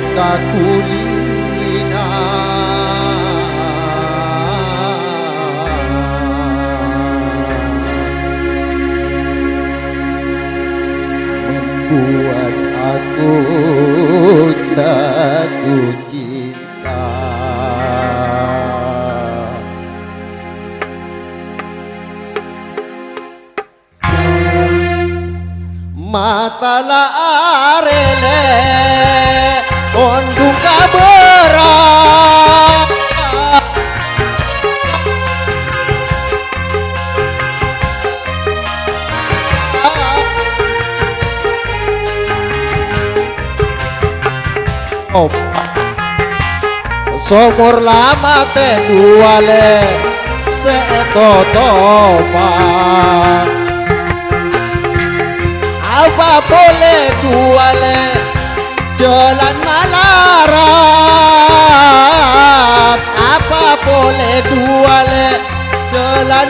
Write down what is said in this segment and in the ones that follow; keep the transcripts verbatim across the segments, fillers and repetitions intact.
kakulina membuat aku jatuh cinta. Mata la arele ondung kabera oh. Somor lama te duale se totopan apa boleh duale jalan malarat, apa boleh duale jalan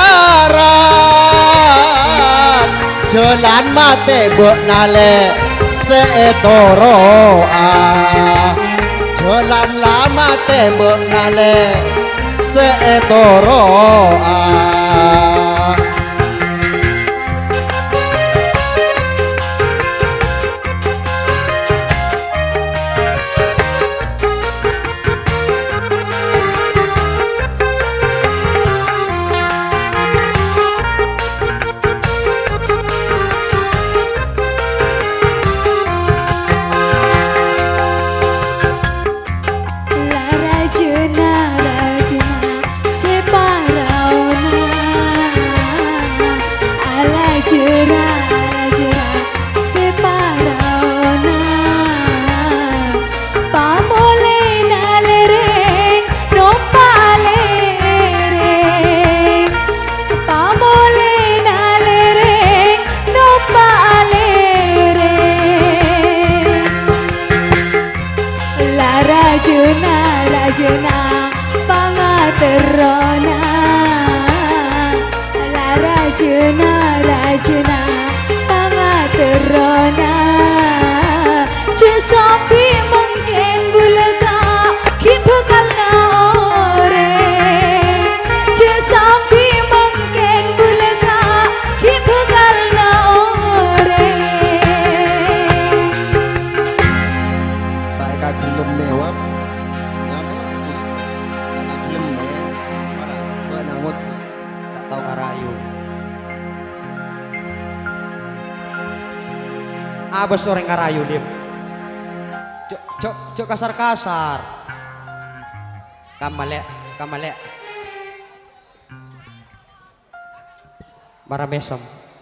malarat, jalan mate benale seetoroa, jalan lama te benale seetoroa. Abes orang ngarayu dim, cok cok cok kasar kasar, kamalek kamalek, marah mesem.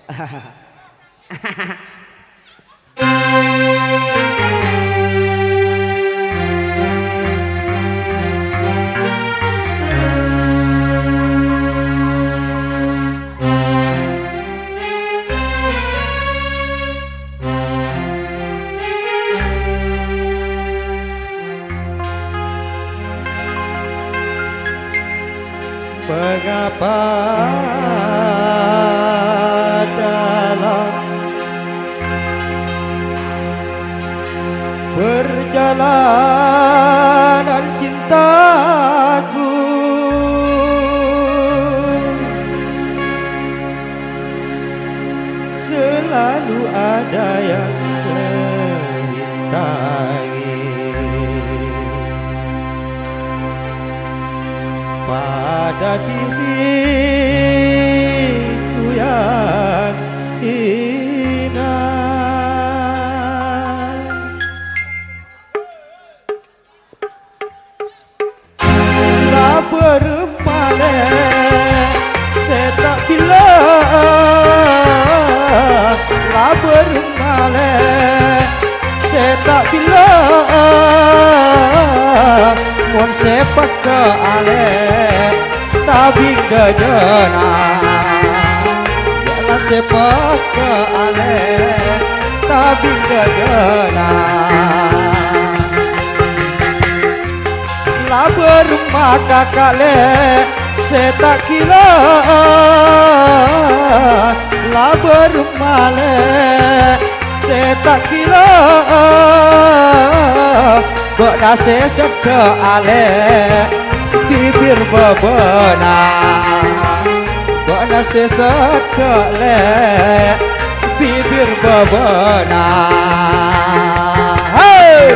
Mengapa dalam perjalanan cintaku selalu ada yang merintangi pada diriku yang hina. La bermale setak bila la bermale setak bila mon sepak ke ale tabing dejana jala sepak ke ale tabing dejana la berumah kakale setak kila la berumah le setak kila Bok nasi sedek ale bibir bebenah. Bok nasi sedek le bibir bebenah. Hey!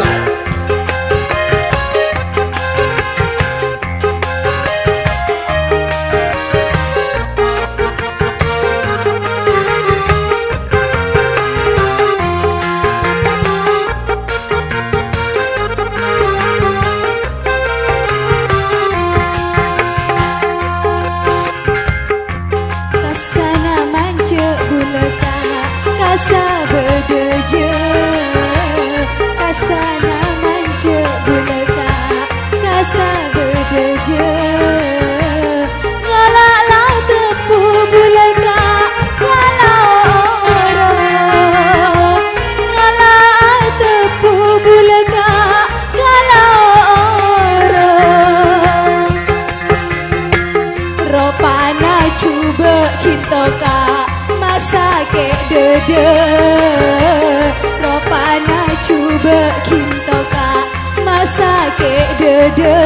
Ropana cuba kinto ka masake dede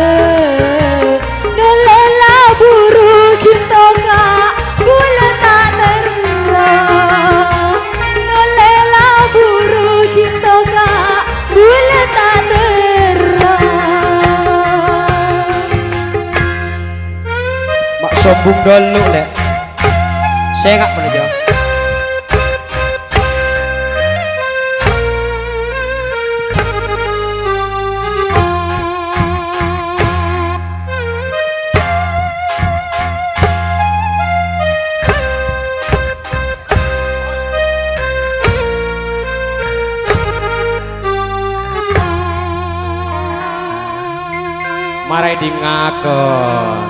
nolela buru kinto ka bulan tak terang nolela buru kinto ka bulan tak terang. Mak sombong dulu lek. Saya enggak menuju. Marai di ngakon.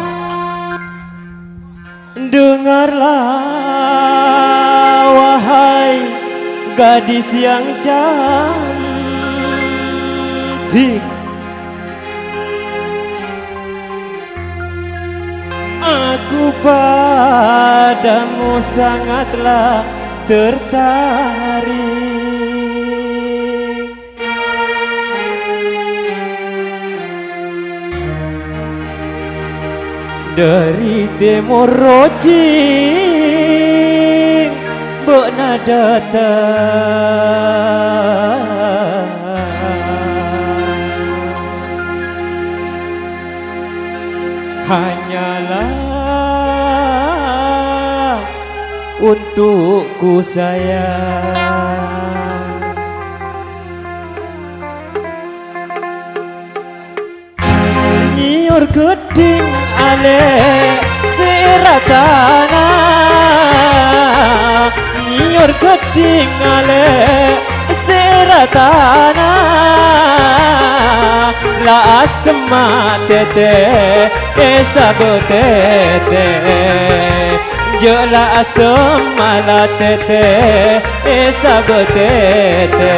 Dengarlah wahai gadis yang cantik, aku padamu sangatlah tertarik. Dari timur rocing Bokna datang, hanyalah untukku sayang. Nyiur geding ale seratana, nyiur geding ale seratana, la asma tete esabo tete, jola asma la tete esabo tete.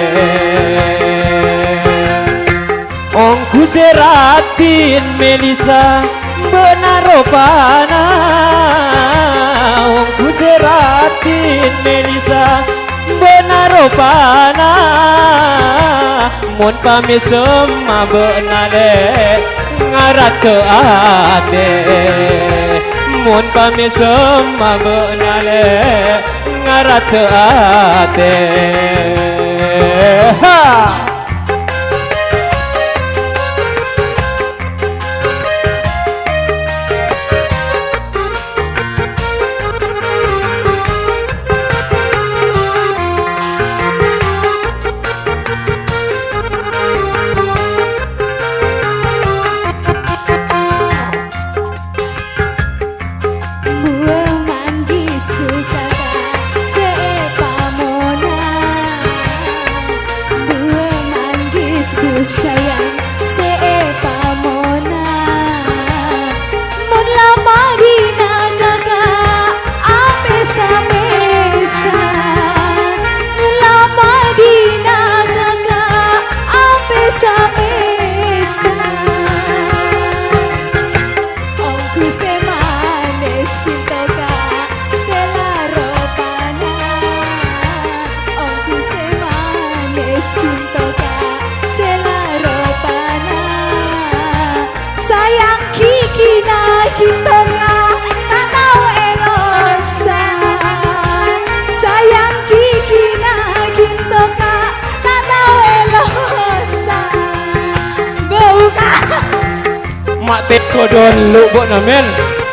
Ongku seratin Melisa benar ropana, ongku seratin Melisa benar ropana, mon pami semua benale ngarat ke ate, mon pami semua benale ngarat ke ate. Ha! Buang mak teko dulu bu namen.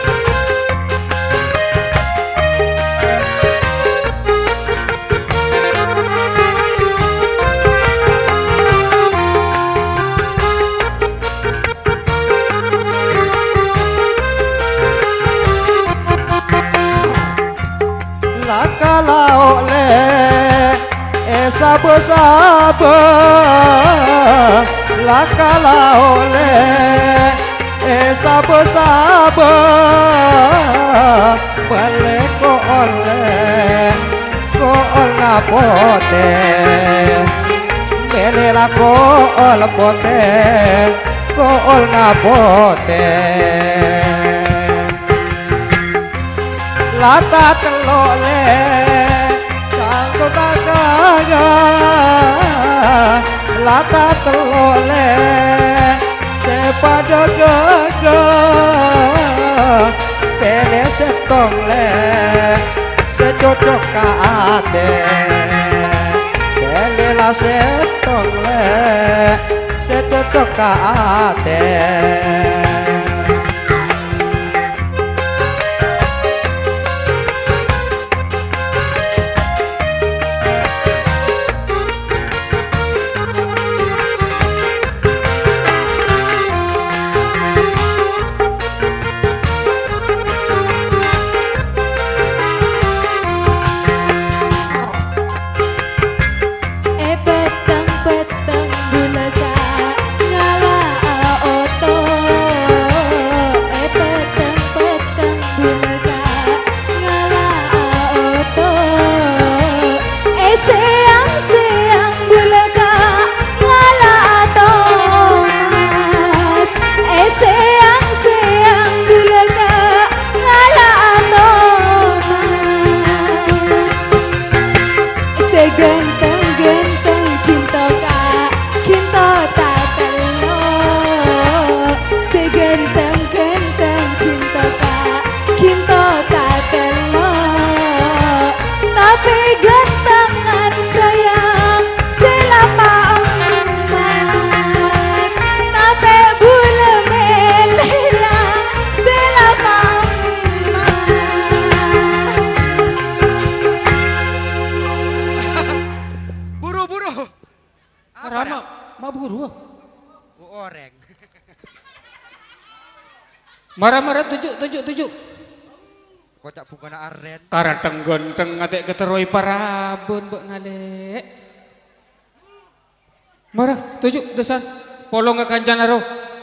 Kalau le sabo sabo la kalau le sabo sabo balik ko ole ko ola pote mele la ko ola pote ko ola pote lata telole sangko tagaga lata telole sepada gaga pele setong le secocok kaate pele la setong le secocok kaate. Marah-marah tujuk tujuk tujuk. Kocak bukan aren. Karateng gonteng ngatek keteroi parabun mbok ngalek. Marah tujuk desan. Polong ke kancan aro.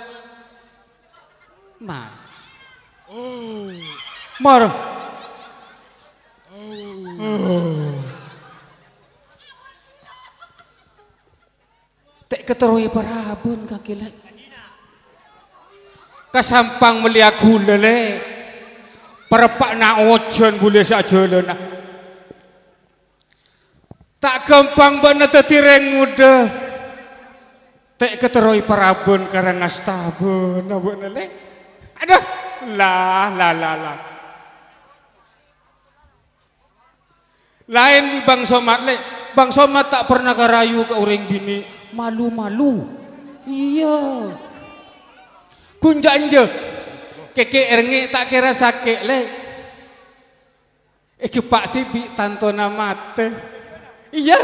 Nah. Oh. Marah. Oh. Oh. Tek keteroi parabun kakilek. Kasampang meliaku lele perpak na ojon boleh saja lena tak gampang banget tetireng muda tek keteroi parabun karang astabun abun lele aduh lah lah lah lah lain bang somat le bang somat tak pernah karayu ke orang bini malu-malu iya kunjanje keke ernge tak kira sakit le iki pak tibi tanto namate iya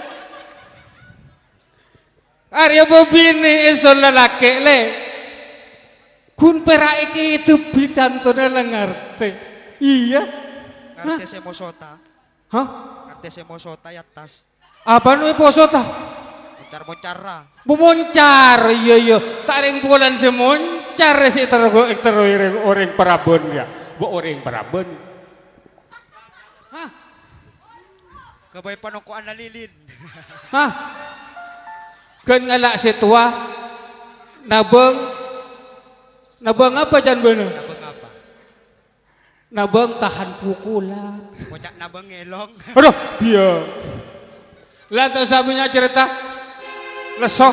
Arya bobine iso lelaki le kun perak iki tebi tanto lengarte iya ngarte semosota hah ngarte semosota ya tas apa nu posota moncar-moncara memoncar iya iya tak ring bulan semoncar si tergo teroi orang parabon ya bu orang parabon hah kabay panongkoan na lilin hah kan ngalak si tua nabeng nabeng apa jan bener nabeng apa nabeng tahan pukulan kocak nabeng ngelong aduh dia lantas sabinya cerita lesok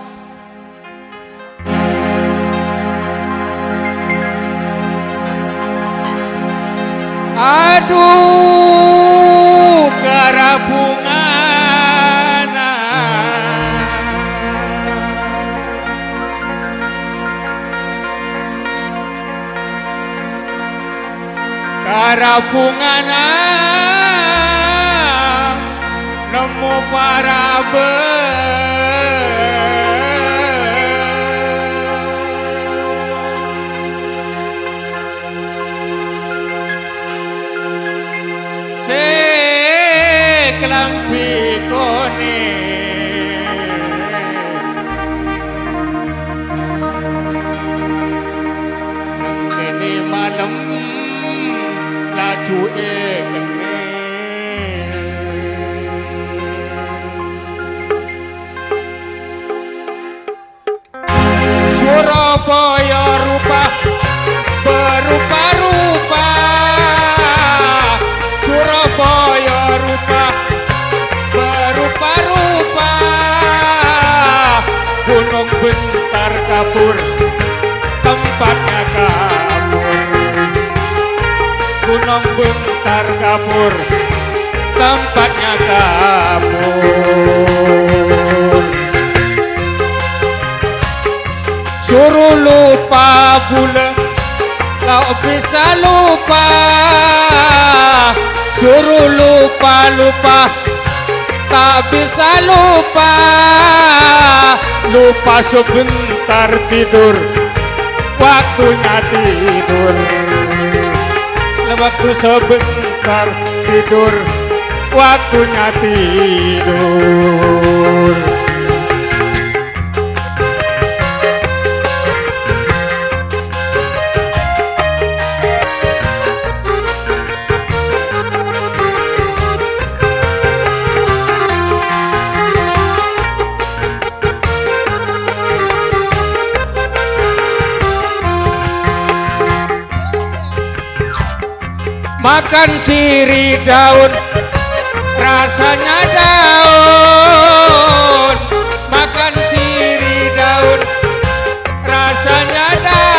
aduh karabungana karabungana nemu parabe seklampi kone nengkene malam laju ekene Surabaya rupa berupa-rupa Surabaya rupa berupa-rupa Gunung bentar kabur tempatnya kabur Gunung bentar kabur tempatnya kabur Suruh lupa bulan kau bisa lupa Suruh lupa-lupa tak bisa lupa Lupa sebentar tidur waktunya tidur Waktu sebentar tidur waktunya tidur Makan sirih daun rasanya daun Makan sirih daun rasanya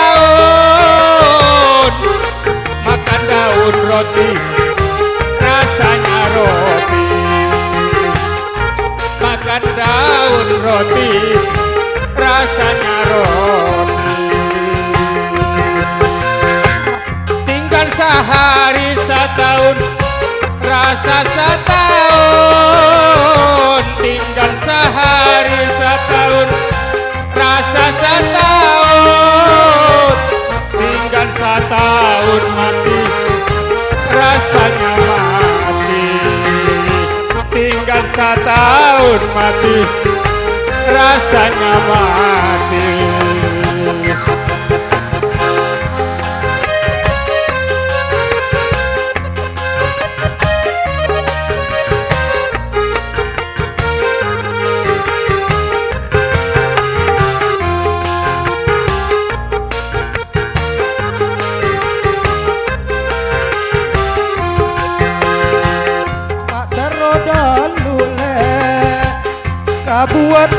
daun Makan daun roti rasanya roti Makan daun roti rasanya roti Tinggal sehari setahun rasa setahun Tinggal sehari setahun rasa setahun Tinggal setahun mati rasanya mati Tinggal setahun mati rasanya mati buat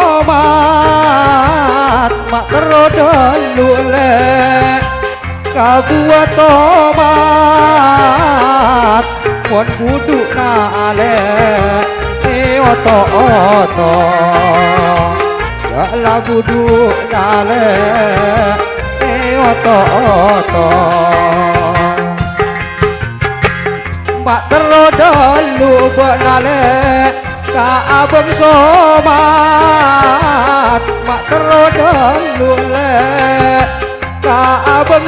tomat mak terodol lule kabuat tomat pon buduk na ale e oto oto jala buduk na ale e oto oto mak terodol lu benale ka abang somat mak terodol lule ka abang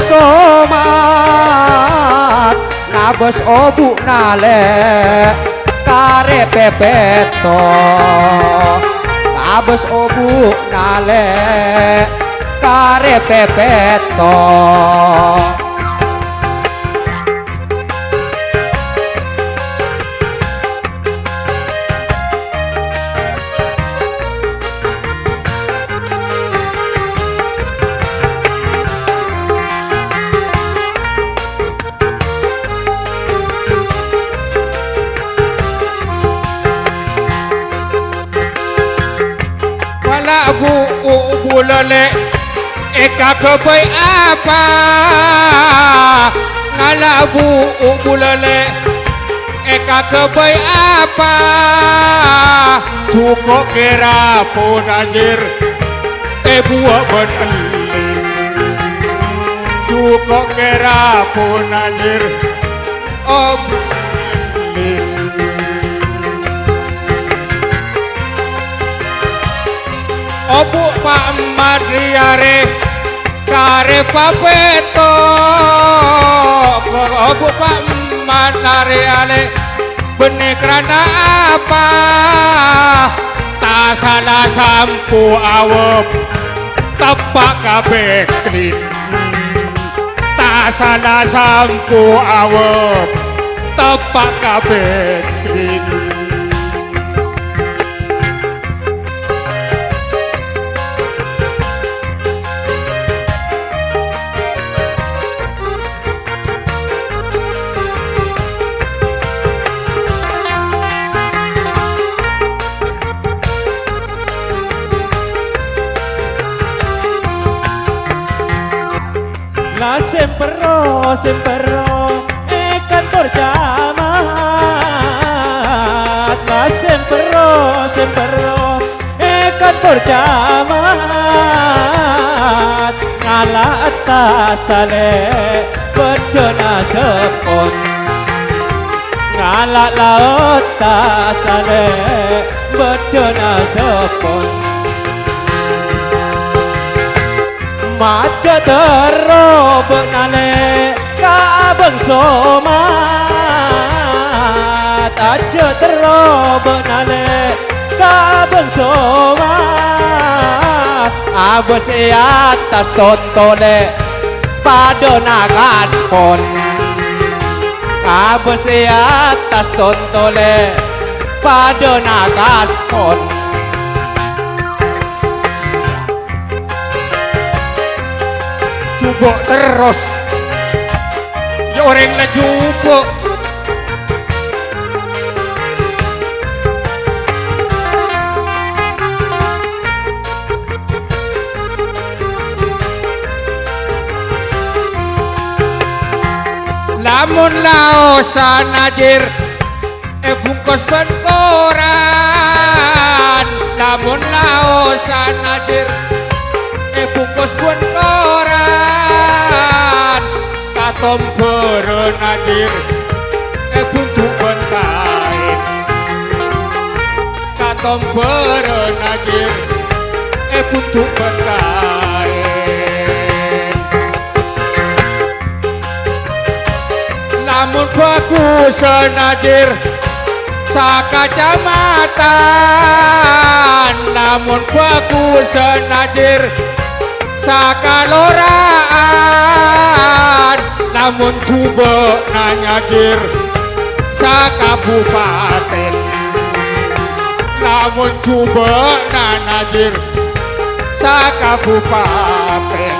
somat nabes obu nale kare pepeto nabes obu nale kare pepeto bu bulale eka kebai apa ngala bu bulale eka kebai apa cukup kira pun anjir eh buah beneling cukup kira pun anjir om obu Pak Madriare kare papeto obu Pak Madriare benih kerana apa tak salah sampu awep tepak kabeh klin tak salah sampu awep tepak kabeh klin La sempero, sempero, e kantor camat. La sempero, sempero, e kantor camat. Ngala atas sale, bedona sepon. Ngala laut tas sale, bedona sepon. Maca terop nale ka abang somat aja terop nale ka abang somat abos e atas tontole padona gaspon abos e atas tontole padona gaspon jubok terus ya orang lah jubok lamun laosan ajir e bungkus ben koran lamun laosan ajir e bungkus ben koran katom beren ajir e buntuk ben kain katom beren ajir e buntuk ben kain lamun bagus najir sakacamatan lamun bagus najir sakaloraan namun coba nanyajir sakabupaten namun coba nanyajir sakabupaten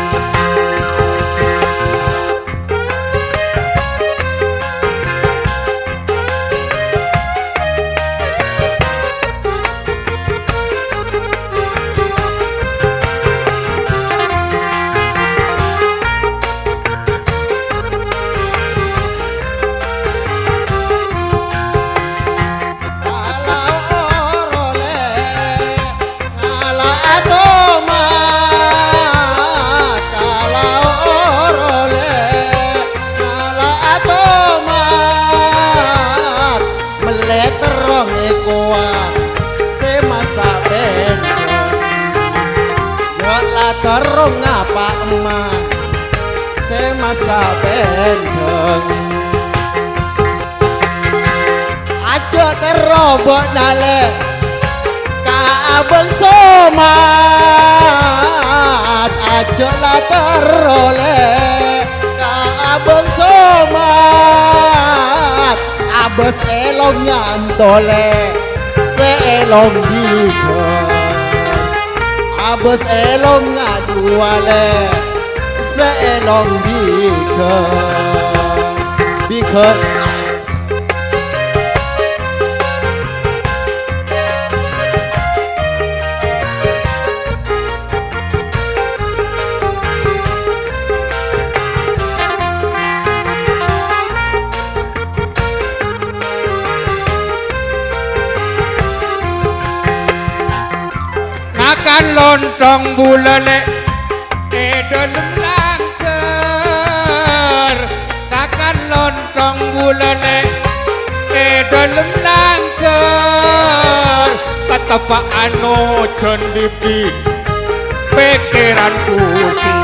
terong ngapa emak semasa bendeng aja terobok nale ka abang somat aja lah terole ka abang somat abes elong nyantole seelong dikon abos elong ngaduale seelong bika bika makan lontong bulele e dalam langker makan lontong lontong bulale e dalam langker ketepaan ojon bibi pikiran pusing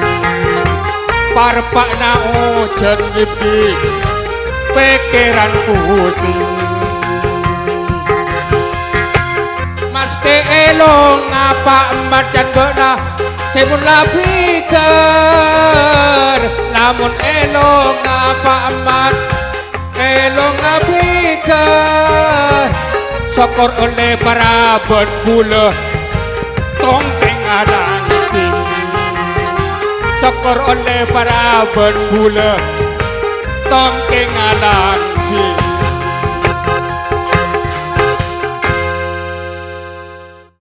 parpak na ojon bibi pikiran pusing mas ke elong apa emat jadona semun lapikar lamun elong apa emat elong lapikar sokor oleh para bula tongkeng alang sing sokor oleh para bula tongkeng alang